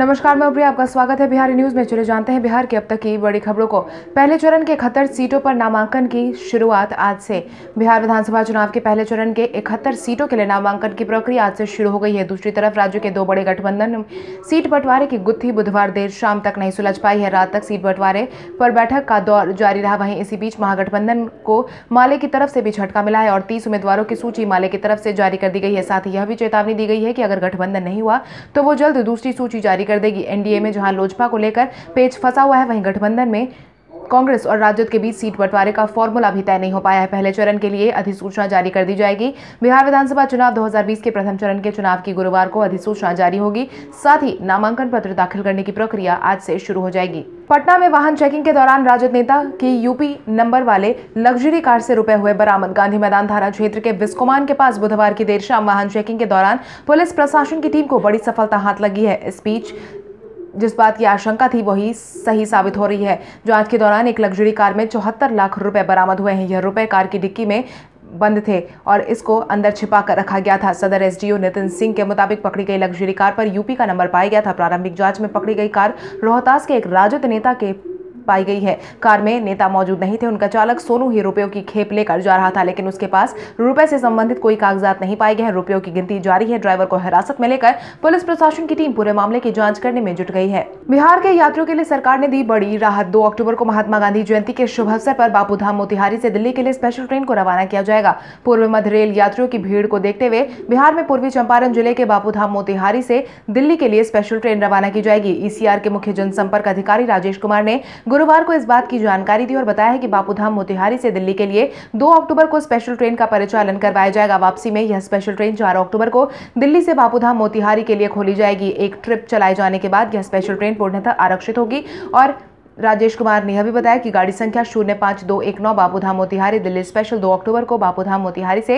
नमस्कार, मैं प्रिया, आपका स्वागत है बिहारी न्यूज में। चले जानते हैं बिहार की अब तक की बड़ी खबरों को। पहले चरण के 71 सीटों पर नामांकन की शुरुआत आज से। बिहार विधानसभा चुनाव के पहले चरण के 71 सीटों के लिए नामांकन की प्रक्रिया आज से शुरू हो गई है। दूसरी तरफ राज्य के दो बड़े गठबंधन सीट बंटवारे की गुत्थी बुधवार देर शाम तक नहीं सुलझ पाई है। रात तक सीट बंटवारे पर बैठक का दौर जारी रहा। वहीं इसी बीच महागठबंधन को माले की तरफ से भी झटका मिला है और 30 उम्मीदवारों की सूची माले की तरफ से जारी कर दी गई है। साथ ही यह भी चेतावनी दी गई है कि अगर गठबंधन नहीं हुआ तो वो जल्द दूसरी सूची जारी कर देगी। एनडीए में जहां लोजपा को लेकर पेच फंसा हुआ है, वहीं गठबंधन में कांग्रेस और राजद के बीच सीट बंटवारे का फॉर्मूला भी तय नहीं हो पाया है। पहले चरण के लिए अधिसूचना जारी कर दी जाएगी। बिहार विधानसभा चुनाव 2020 के प्रथम चरण के चुनाव की गुरुवार को अधिसूचना जारी होगी। साथ ही नामांकन पत्र दाखिल करने की प्रक्रिया आज से शुरू हो जाएगी। पटना में वाहन चेकिंग के दौरान राजद नेता की यूपी नंबर वाले लग्जरी कार से रुपए हुए बरामद। गांधी मैदान थाना क्षेत्र के बिस्कोमान के पास बुधवार की देर शाम वाहन चेकिंग के दौरान पुलिस प्रशासन की टीम को बड़ी सफलता हाथ लगी है। इस बीच जिस बात की आशंका थी वही सही साबित हो रही है। जांच के दौरान एक लग्जरी कार में 74 लाख रुपए बरामद हुए हैं। यह रुपए कार की डिक्की में बंद थे और इसको अंदर छिपा कर रखा गया था। सदर एसडीओ नितिन सिंह के मुताबिक पकड़ी गई लग्जरी कार पर यूपी का नंबर पाया गया था। प्रारंभिक जांच में पकड़ी गई कार रोहतास के एक राजद नेता के पाई गई है। कार में नेता मौजूद नहीं थे। उनका चालक सोनू ही रुपयों की खेप लेकर जा रहा था, लेकिन उसके पास रुपए से संबंधित कोई कागजात नहीं पाए गए हैं। रुपयों की गिनती जारी है। ड्राइवर को हिरासत में लेकर पुलिस प्रशासन की टीम पूरे मामले की जांच करने में जुट गई है। बिहार के यात्रियों के लिए सरकार ने दी बड़ी राहत। 2 अक्टूबर को महात्मा गांधी जयंती के शुभ अवसर पर बापूधाम मोतिहारी से दिल्ली के लिए स्पेशल ट्रेन को रवाना किया जाएगा। पूर्व मध्य रेल यात्रियों की भीड़ को देखते हुए बिहार में पूर्वी चंपारण जिले के बापूधाम मोतिहारी से दिल्ली के लिए स्पेशल ट्रेन रवाना की जाएगी। ईसीआर के मुख्य जनसंपर्क अधिकारी राजेश कुमार ने गुरुवार को इस बात की जानकारी दी और बताया है कि बापूधाम मोतिहारी से दिल्ली के लिए 2 अक्टूबर को स्पेशल ट्रेन का परिचालन करवाया जाएगा। वापसी में यह स्पेशल ट्रेन 4 अक्टूबर को दिल्ली से बापूधाम मोतिहारी के लिए खोली जाएगी। एक ट्रिप चलाए जाने के बाद यह स्पेशल ट्रेन पूर्णतः आरक्षित होगी। और राजेश कुमार ने यह भी बताया कि गाड़ी संख्या 05219 बापूधाम मोतिहारी दिल्ली स्पेशल 2 अक्टूबर को बापूधाम मोतिहारी से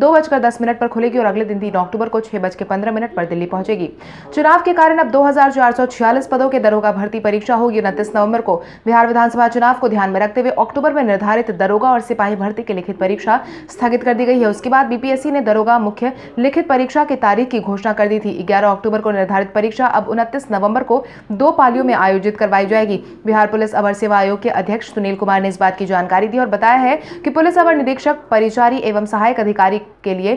2:10 पर खुलेगी और अगले दिन 3 अक्टूबर को 6:15 पर दिल्ली पहुंचेगी। चुनाव के कारण अब 2446 पदों के दरोगा भर्ती परीक्षा होगी। 29 नवंबर को बिहार विधानसभा चुनाव को ध्यान में रखते हुए अक्टूबर में निर्धारित दरोगा और सिपाही भर्ती की लिखित परीक्षा स्थगित कर दी गई है। उसके बाद बीपीएससी ने दरोगा मुख्य लिखित परीक्षा की तारीख की घोषणा कर दी थी। 11 अक्टूबर को निर्धारित परीक्षा अब 29 नवंबर को 2 पालियों में आयोजित करवाई जाएगी। बिहार पुलिस अवर सेवा आयोग के अध्यक्ष सुनील कुमार ने इस बात की जानकारी दी और बताया है कि पुलिस अवर निरीक्षक, परिचारी एवं सहायक अधिकारी के लिए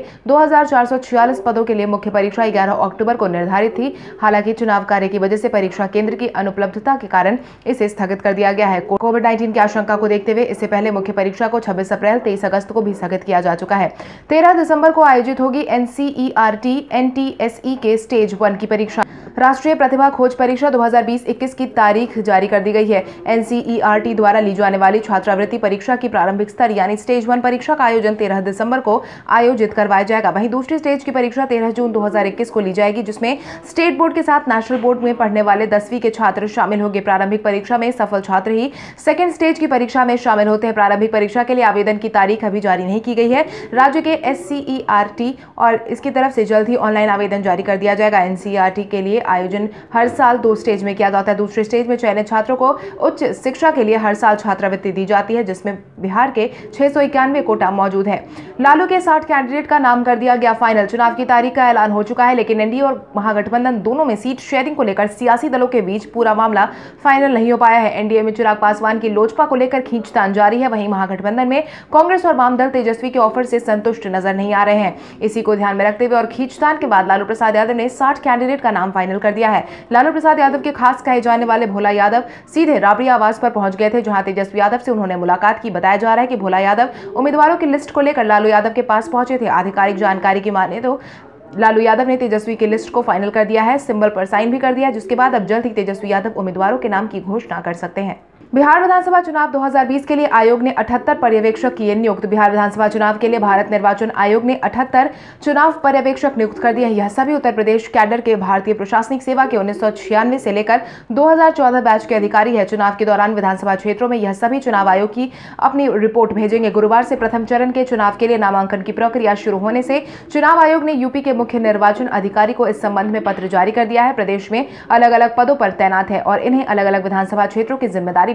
2446 पदों के लिए मुख्य परीक्षा 11 अक्टूबर को निर्धारित थी। हालांकि चुनाव कार्य की वजह से परीक्षा केंद्र की अनुपलब्धता के कारण इसे स्थगित कर दिया गया है। कोविड-19 की आशंका को देखते हुए इससे पहले मुख्य परीक्षा को 26 अप्रैल 23 अगस्त को भी स्थगित किया जा चुका है। 13 दिसंबर को आयोजित होगी एनसीईआरटी एनटीएसई के स्टेज 1 की परीक्षा। राष्ट्रीय प्रतिभा खोज परीक्षा 2020-21 की तारीख जारी कर दी गई है। एनसीईआरटी द्वारा ली जाने वाली छात्रवृत्ति परीक्षा की प्रारंभिक स्तर यानी स्टेज 1 परीक्षा का आयोजन 13 दिसंबर को आयोजित करवाया जाएगा। वहीं दूसरी स्टेज की परीक्षा 13 जून 2021 को ली जाएगी, जिसमें स्टेट बोर्ड के साथ नेशनल बोर्ड में पढ़ने वाले 10वीं के छात्र शामिल होंगे। प्रारंभिक परीक्षा में सफल छात्र ही सेकेंड स्टेज की परीक्षा में शामिल होते हैं। प्रारंभिक परीक्षा के लिए आवेदन की तारीख अभी जारी नहीं की गई है। राज्य के एससीईआरटी और इसकी तरफ से जल्द ही ऑनलाइन आवेदन जारी कर दिया जाएगा। एनसीईआरटी के लिए आयोजन हर साल 2 स्टेज में किया जाता है। दूसरे स्टेज में चयनित छात्रों को उच्च शिक्षा के लिए हर साल छात्रवृत्ति दी जाती है, जिसमें बिहार के 691 कोटा मौजूद है। लालू के 60 कैंडिडेट का नाम कर दिया गया फाइनल। चुनाव की तारीख का ऐलान हो चुका है, लेकिन एनडीए और महागठबंधन दोनों में सीट शेयरिंग को लेकर सियासी दलों के बीच पूरा मामला फाइनल नहीं हो पाया है। एनडीए में चिराग पासवान की लोजपा को लेकर खींचतान जारी है। वहीं महागठबंधन में कांग्रेस और वाम दल तेजस्वी के ऑफर से संतुष्ट नजर नहीं आ रहे हैं। इसी को ध्यान में रखते हुए और खींचतान के बाद लालू प्रसाद यादव ने 60 कैंडिडेट का नाम फाइनल कर दिया है। लालू प्रसाद यादव के खास कहे जाने वाले भोला यादव सीधे राबड़ी आवास पर पहुंच गए थे, जहां तेजस्वी यादव से उन्होंने मुलाकात की। बताया जा रहा है कि भोला यादव उम्मीदवारों की लिस्ट को लेकर लालू यादव के पास पहुंचे थे। आधिकारिक जानकारी की माने तो लालू यादव ने तेजस्वी की लिस्ट को फाइनल कर दिया है, सिंबल पर साइन भी कर दिया, जिसके बाद अब जल्द ही तेजस्वी यादव उम्मीदवारों के नाम की घोषणा कर सकते हैं। बिहार विधानसभा चुनाव 2020 के लिए आयोग ने 78 पर्यवेक्षक किए नियुक्त। बिहार विधानसभा चुनाव के लिए भारत निर्वाचन आयोग ने 78 चुनाव पर्यवेक्षक नियुक्त कर दिए। यह सभी उत्तर प्रदेश कैडर के भारतीय प्रशासनिक सेवा के 1996 से लेकर 2014 बैच के अधिकारी है। चुनाव के दौरान विधानसभा क्षेत्रों में यह सभी चुनाव आयोग की अपनी रिपोर्ट भेजेंगे। गुरुवार से प्रथम चरण के चुनाव के लिए नामांकन की प्रक्रिया शुरू होने से चुनाव आयोग ने यूपी के मुख्य निर्वाचन अधिकारी को इस संबंध में पत्र जारी कर दिया है। प्रदेश में अलग अलग पदों पर तैनात है और इन्हें अलग अलग विधानसभा क्षेत्रों की जिम्मेदारी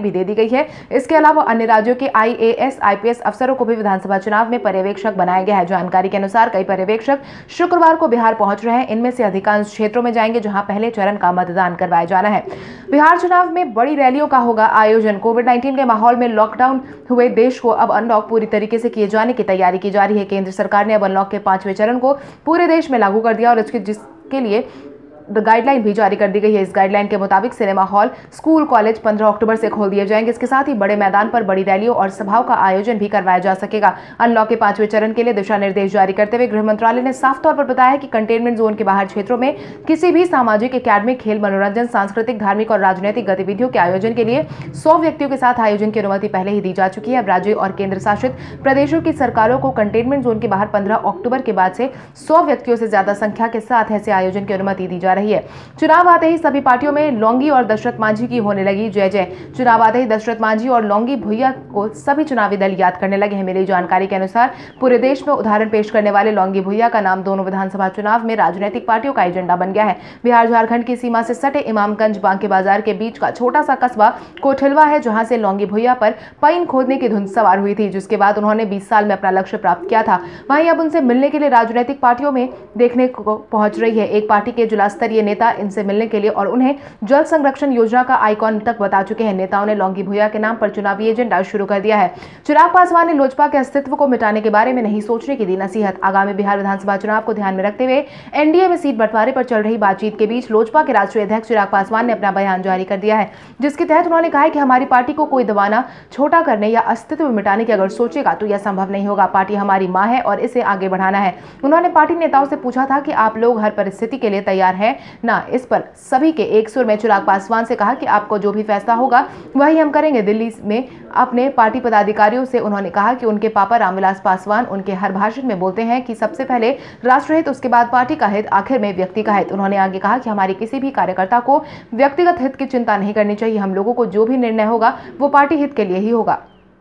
भी दे दी गई है। इसके अलावा अन्य राज्यों के IAS IPS अफसरों को भी विधानसभा चुनाव में पर्यवेक्षक बनाया गया है। जानकारी के अनुसार कई पर्यवेक्षक शुक्रवार को बिहार पहुंच रहे हैं। इनमें से अधिकांश क्षेत्रों में जाएंगे जहां पहले चरण का मतदान करवाया जाना है। बिहार चुनाव में बड़ी रैलियों का होगा आयोजन। कोविड-19 के माहौल में लॉकडाउन हुए देश को अब अनलॉक पूरी तरीके से किए जाने की तैयारी की जा रही है। केंद्र सरकार ने अब अनलॉक के 5वें चरण को पूरे देश में लागू कर दिया और जिसके लिए गाइडलाइन भी जारी कर दी गई है। इस गाइडलाइन के मुताबिक सिनेमा हॉल, स्कूल, कॉलेज 15 अक्टूबर से खोल दिए जाएंगे। इसके साथ ही बड़े मैदान पर बड़ी रैलियों और सभाओं का आयोजन भी करवाया जा सकेगा। अनलॉक के 5वें चरण के लिए दिशा निर्देश जारी करते हुए गृह मंत्रालय ने साफ तौर पर बताया है कि कंटेनमेंट जोन के बाहर क्षेत्रों में किसी भी सामाजिक, एकेडमिक, खेल, मनोरंजन, सांस्कृतिक, धार्मिक और राजनीतिक गतिविधियों के आयोजन के लिए 100 व्यक्तियों के साथ आयोजन की अनुमति पहले ही दी जा चुकी है। अब राज्य और केंद्र शासित प्रदेशों की सरकारों को कंटेनमेंट जोन के बाहर 15 अक्टूबर के बाद से 100 व्यक्तियों से ज्यादा संख्या के साथ ऐसे आयोजन की अनुमति दी जा रही है। चुनाव आते ही सभी पार्टियों में लौंगी और दशरथ मांझी की होने लगी जय जय। चुनाव आते ही दशरथ मांझी और लौंगी भुइया को सभी चुनावी दल याद करने लगे हैं। मिली जानकारी के अनुसार पूरे देश में उदाहरण पेश करने वाले लौंगी भुइया का नाम दोनों विधानसभा चुनाव में राजनीतिक पार्टियों का एजेंडा बन गया है। बिहार झारखंड की सीमा से सटे इमामगंज बांके बाजार के बीच का छोटा सा कस्बा कोठिलवा है, जहां से लौंगी भुइया पर पाइन खोदने की धुन सवार हुई थी, जिसके बाद उन्होंने 20 साल में अपना लक्ष्य प्राप्त किया था। वहीं अब उनसे मिलने के लिए राजनीतिक पार्टियों में देखने को पहुंच रही है। एक पार्टी के जिला स्तरीय नेता इनसे मिलने के लिए और उन्हें जल संरक्षण योजना का आइकॉन तक बता चुके हैं। नेताओं ने लौंगी भुइया के नाम पर चुनावी एजेंडा शुरू कर दिया है। चिराग पासवान ने लोजपा के अस्तित्व को मिटाने के बारे में नहीं सोचने की दी नसीहत। आगामी बिहार विधानसभा चुनाव को ध्यान में रखते हुए एनडीए में सीट बंटवारे पर चल रही बातचीत के बीच लोजपा के राष्ट्रीय अध्यक्ष चिराग पासवान ने अपना बयान जारी कर दिया है, जिसके तहत उन्होंने कहा है कि हमारी पार्टी को कोई दबाना, छोटा करने या अस्तित्व मिटाने की अगर सोचेगा तो यह संभव नहीं होगा। पार्टी हमारी मां है और इसे आगे बढ़ाना है। उन्होंने पार्टी नेताओं से पूछा था कि आप लोग हर परिस्थिति के लिए तैयार हैं ना। इस पर सभी के एक सुर में चिराग पासवान से कहा कि आपको जो भी फैसला होगा वही हम करेंगे। दिल्ली में अपने पार्टी पदाधिकारियों से उन्होंने कहा कि उनके पापा रामविलास पासवान उनके हर भाषण में बोलते हैं कि सबसे पहले राष्ट्र हित, उसके बाद पार्टी का हित, आखिर में व्यक्ति का हित। उन्होंने आगे कहा कि हमारे किसी भी कार्यकर्ता को व्यक्तिगत हित की चिंता नहीं करनी चाहिए। हम लोगों को जो भी निर्णय होगा वो पार्टी हित के लिए ही होगा।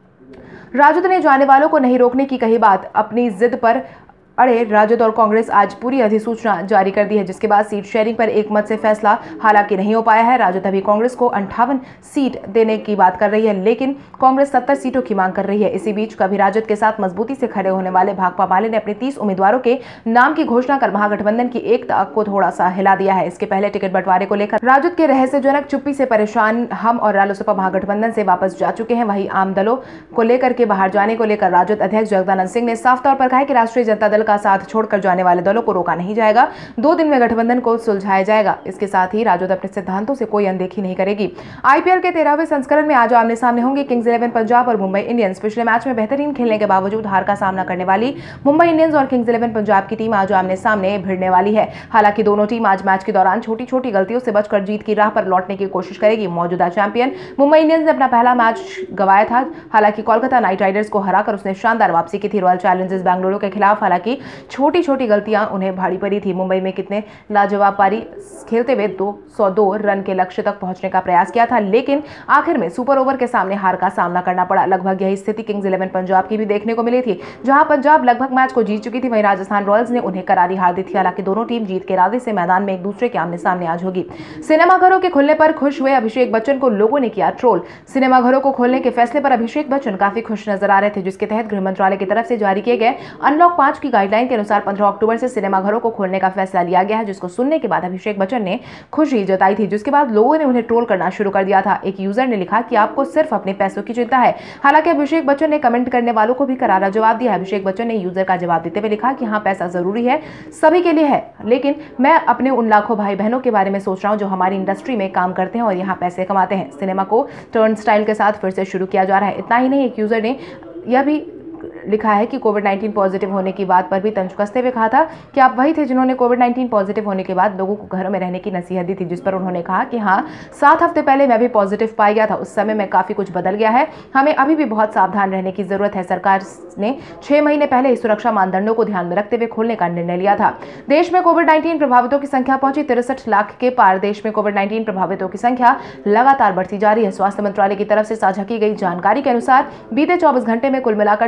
राजद ने जाने वालों को नहीं रोकने की कही बात। अपनी जिद पर अड़े राजद और कांग्रेस आज पूरी अधिसूचना जारी कर दी है, जिसके बाद सीट शेयरिंग पर एक मत से फैसला हालांकि नहीं हो पाया है। राजद अभी कांग्रेस को 58 सीट देने की बात कर रही है, लेकिन कांग्रेस 70 सीटों की मांग कर रही है। इसी बीच कभी राजद के साथ मजबूती से खड़े होने वाले भाकपा माले ने अपने 30 उम्मीदवारों के नाम की घोषणा कर महागठबंधन की एकता को थोड़ा सा हिला दिया है। इसके पहले टिकट बंटवारे को लेकर राजद के रहस्यजनक चुप्पी से परेशान हम और रालोसपा महागठबंधन से वापस जा चुके हैं। वहीं आम दलों को लेकर के बाहर जाने को लेकर राजद अध्यक्ष जगदानंद सिंह ने साफ तौर पर कहा कि राष्ट्रीय जनता दल का साथ छोड़कर जाने वाले दलों को रोका नहीं जाएगा। 2 दिन में गठबंधन को सुलझाया जाएगा। इसके साथ ही राजद अपने सिद्धांतों से कोई अनदेखी नहीं करेगी। आईपीएल के 13वें संस्करण में आज आमने सामने होंगे किंग्स 11 पंजाब और मुंबई इंडियंस। पिछले मैच में बेहतरीन खेलने के बावजूद हार का सामना करने वाली मुंबई इंडियंस और किंग्स 11 पंजाब की टीम आज आमने सामने भिड़ने वाली है। हालांकि दोनों टीम आज मैच के दौरान छोटी छोटी गलतियों से बचकर जीत की राह पर लौटने की कोशिश करेगी। मौजूदा चैंपियन मुंबई इंडियंस ने अपना पहला मैच गंवाया था। हालांकि कोलकाता नाइट राइडर्स को हराकर उसने शानदार वापसी की थी। रॉयल चैलेंजर्स बेंगलुरु के खिलाफ हालांकि छोटी छोटी गलतियां उन्हें भारी पड़ी थी। मुंबई में कितने लाजवाब पारी खेलते हुए 202 रन के लक्ष्य तक पहुंचने का प्रयास किया था, लेकिन आखिर में सुपर ओवर के सामने हार का सामना करना पड़ा। लगभग यही स्थिति किंग्स 11 पंजाब की भी देखने को मिली थी, जहां पंजाब लगभग मैच को जीत चुकी थी, वहीं राजस्थान रॉयल्स ने उन्हें करारी हार दी थी। हालांकि दोनों टीम जीत के इरादे से मैदान में एक दूसरे के आमने सामने आज होगी। सिनेमाघरों के खुलने पर खुश हुए अभिषेक बच्चन को लोगों ने किया ट्रोल। सिनेमाघरों को खोलने के फैसले पर अभिषेक बच्चन काफी खुश नजर आ रहे थे, जिसके तहत गृह मंत्रालय की तरफ से जारी किए गए अनलॉक 5 की गाइडलाइन के अनुसार 15 अक्टूबर से सिनेमाघरों को खोलने का फैसला लिया गया है, जिसको सुनने के बाद अभिषेक बच्चन ने खुशी जताई थी, जिसके बाद लोगों ने उन्हें ट्रोल करना शुरू कर दिया था। एक यूजर ने लिखा कि आपको सिर्फ अपने पैसों की चिंता है। हालांकि अभिषेक बच्चन ने कमेंट करने वालों को भी करारा जवाब दिया। अभिषेक बच्चन ने यूजर का जवाब देते हुए लिखा कि हाँ, पैसा जरूरी है, सभी के लिए है, लेकिन मैं अपने उन लाखों भाई बहनों के बारे में सोच रहा हूँ जो हमारी इंडस्ट्री में काम करते हैं और यहाँ पैसे कमाते हैं। सिनेमा को टर्न स्टाइल के साथ फिर से शुरू किया जा रहा है। इतना ही नहीं, एक यूजर ने यह भी लिखा है कि कोविड-19 पॉजिटिव होने की बात पर भी तंज कसते हुए कहा था कि आप वही थे जिन्होंने कोविड-19 पॉजिटिव होने के बाद लोगों को घरों में रहने की नसीहत दी थी, जिस पर उन्होंने कहा कि हाँ, 7 हफ्ते पहले मैं भी पॉजिटिव पाया गया था। उस समय में काफी कुछ बदल गया है, हमें अभी भी बहुत सावधान रहने की जरूरत है। सरकार ने 6 महीने पहले ही सुरक्षा मानदंडों को ध्यान में रखते हुए खोलने का निर्णय लिया था। देश में कोविड-19 प्रभावितों की संख्या पहुंची 63 लाख के पार। देश में कोविड-19 प्रभावितों की संख्या लगातार बढ़ती जा रही है। स्वास्थ्य मंत्रालय की तरफ से साझा की गई जानकारी के अनुसार बीते 24 घंटे में कुल मिलाकर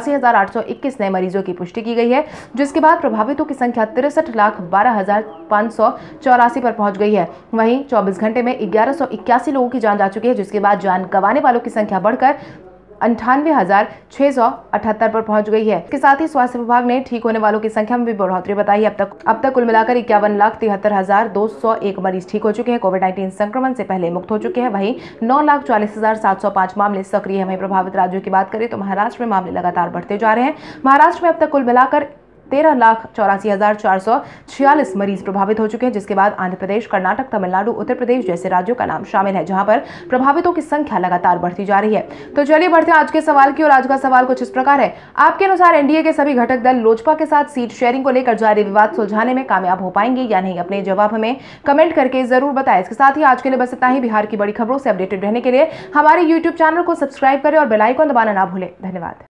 84,821 नए मरीजों की पुष्टि की गई है, जिसके बाद प्रभावितों की संख्या 63,12,584 पर पहुंच गई है। वहीं 24 घंटे में 1181 लोगों की जान जा चुकी है, जिसके बाद जान गंवाने वालों की संख्या बढ़कर 98,678 पर पहुंच गई है। इसके साथ ही स्वास्थ्य विभाग ने ठीक होने वालों की संख्या में भी बढ़ोतरी बताई है। अब तक कुल मिलाकर 51,73,201 मरीज ठीक हो चुके हैं, कोविड-19 संक्रमण से पहले मुक्त हो चुके हैं। वहीं 9,40,705 मामले सक्रिय हैं। वहीं प्रभावित राज्यों की बात करें तो महाराष्ट्र में मामले लगातार बढ़ते जा रहे हैं। महाराष्ट्र में अब तक कुल मिलाकर 13,84,446 मरीज प्रभावित हो चुके हैं, जिसके बाद आंध्र प्रदेश, कर्नाटक, तमिलनाडु, उत्तर प्रदेश जैसे राज्यों का नाम शामिल है, जहां पर प्रभावितों की संख्या लगातार बढ़ती जा रही है। तो चलिए बढ़ते हैं आज के सवाल की ओर। आज का सवाल कुछ इस प्रकार है, आपके अनुसार एनडीए के सभी घटक दल लोजपा के साथ सीट शेयरिंग को लेकर जारी विवाद सुलझाने में कामयाब हो पाएंगे या नहीं? अपने जवाब हमें कमेंट करके जरूर बताएं। इसके साथ ही आज के लिए बस इतना ही। बिहार की बड़ी खबरों से अपडेटेड रहने के लिए हमारे यूट्यूब चैनल को सब्सक्राइब करें और बेल आइकन दबाना ना भूलें। धन्यवाद।